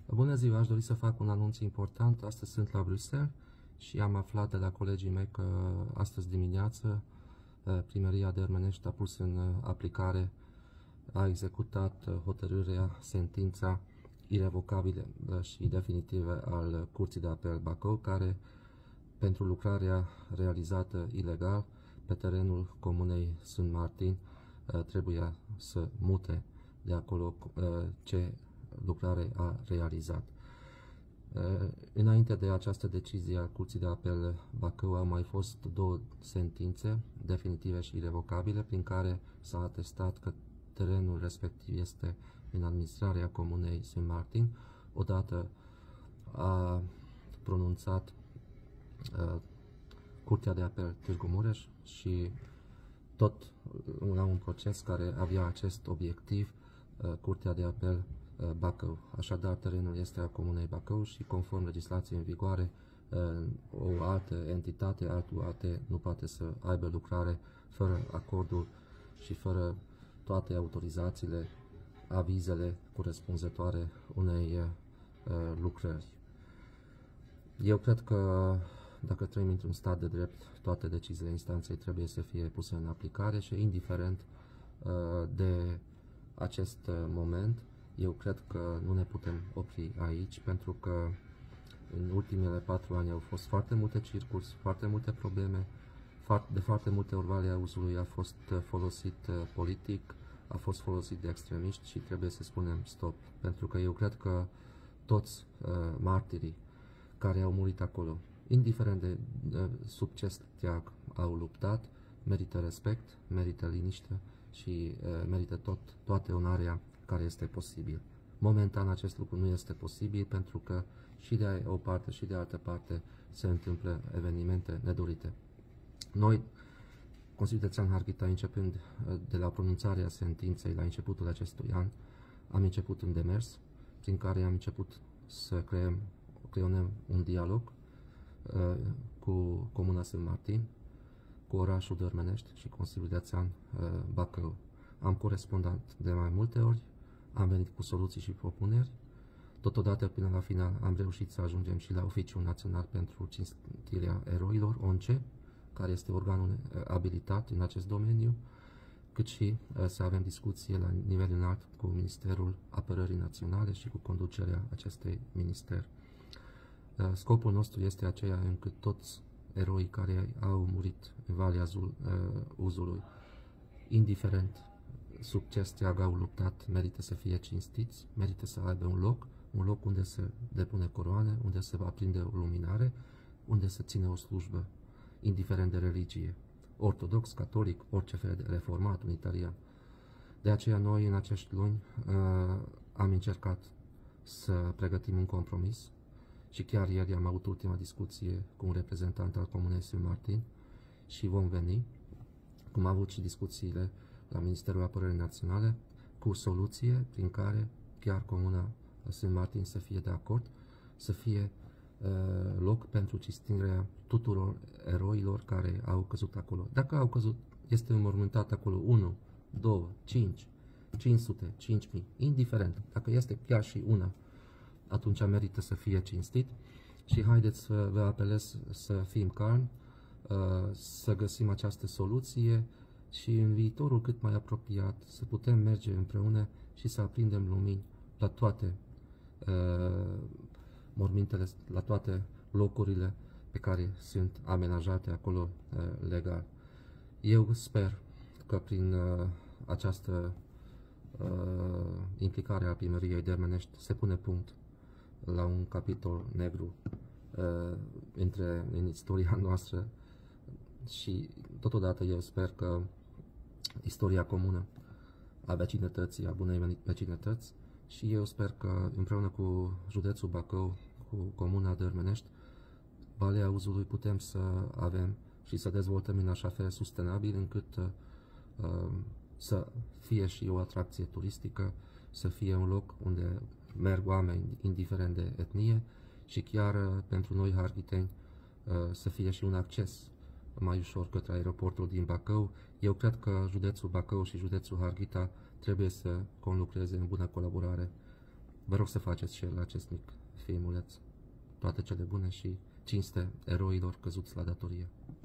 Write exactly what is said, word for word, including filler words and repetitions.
Bună ziua, aș dori să fac un anunț important. Astăzi sunt la Bruxelles și am aflat de la colegii mei că astăzi dimineață Primăria Dărmănești a pus în aplicare, a executat hotărârea, sentința irevocabilă și definitivă al Curții de Apel Bacău, care pentru lucrarea realizată ilegal pe terenul comunei Sint Maarten trebuia să mute de acolo ce lucrare a realizat. Înainte de această decizie a Curții de Apel Bacău au mai fost două sentințe definitive și irevocabile prin care s-a atestat că terenul respectiv este în administrarea comunei Sint Maarten. Odată a pronunțat uh, Curtea de Apel Târgu Mureș și tot la un proces care avea acest obiectiv, uh, Curtea de Apel Bacău. Așadar, terenul este a Comunei Bacău și, conform legislației în vigoare, o altă entitate, altul alte, nu poate să aibă lucrare fără acordul și fără toate autorizațiile, avizele corespunzătoare unei uh, lucrări. Eu cred că dacă trăim într-un stat de drept, toate deciziile instanței trebuie să fie puse în aplicare și, indiferent uh, de acest uh, moment, eu cred că nu ne putem opri aici, pentru că în ultimele patru ani au fost foarte multe circuri, foarte multe probleme, de foarte multe ori Valea Uzului a fost folosit politic, a fost folosit de extremiști și trebuie să spunem stop, pentru că eu cred că toți uh, martirii care au murit acolo, indiferent de uh, sub ce steag au luptat, merită respect, merită liniște și uh, merită tot, toată onoarea care este posibil. Momentan acest lucru nu este posibil pentru că și de o parte și de altă parte se întâmplă evenimente nedorite. Noi, Consiliul Județean Harghita, începând de la pronunțarea sentinței la începutul acestui an, am început un demers prin care am început să creăm, creionăm un dialog uh, cu Comuna Sint Maarten, cu orașul Dărmănești și Consiliul Județean uh, Bacău. Am corespondat de mai multe ori, am venit cu soluții și propuneri. Totodată, până la final, am reușit să ajungem și la Oficiul Național pentru Cinstirea Eroilor, O N C E, care este organul abilitat în acest domeniu, cât și uh, să avem discuție la nivel înalt cu Ministerul Apărării Naționale și cu conducerea acestui minister. Uh, scopul nostru este aceea încât toți eroii care au murit în Valea Zul, uh, Uzului, indiferent sub ce steag au luptat, merită să fie cinstiți, merită să aibă un loc, un loc unde se depune coroane, unde se aprinde o luminare, unde se ține o slujbă, indiferent de religie, ortodox, catolic, orice fel de reformat, unitarian. De aceea noi, în acești luni, uh, am încercat să pregătim un compromis și chiar ieri am avut ultima discuție cu un reprezentant al Comunei Sint Maarten și vom veni, cum am avut și discuțiile la Ministerul Apărării Naționale, cu soluție prin care chiar Comuna Sint Maarten să fie de acord, să fie uh, loc pentru cinstirea tuturor eroilor care au căzut acolo. Dacă au căzut, este înmormântat acolo unu, doi, cinci, cinci sute, cinci mii, indiferent, dacă este chiar și una, atunci merită să fie cinstit și haideți să vă apelez să fim calmi, uh, să găsim această soluție și în viitorul cât mai apropiat să putem merge împreună și să aprindem lumini la toate uh, mormintele, la toate locurile pe care sunt amenajate acolo uh, legal. Eu sper că prin uh, această uh, implicare a Primăriei Dărmănești se pune punct la un capitol negru uh, între, în istoria noastră și totodată eu sper că istoria comună a vecinătății, a bunei vecinătăți și eu sper că împreună cu județul Bacău, cu Comuna Dărmănești, Valea Uzului putem să avem și să dezvoltăm în așa fel sustenabil încât uh, să fie și o atracție turistică, să fie un loc unde merg oameni indiferent de etnie și chiar uh, pentru noi harghiteni uh, să fie și un acces mai ușor către aeroportul din Bacău. Eu cred că județul Bacău și județul Harghita trebuie să conlucreze în bună colaborare. Vă rog să faceți și la acest mic filmuleț. Toate cele bune și cinste eroilor căzuți la datorie.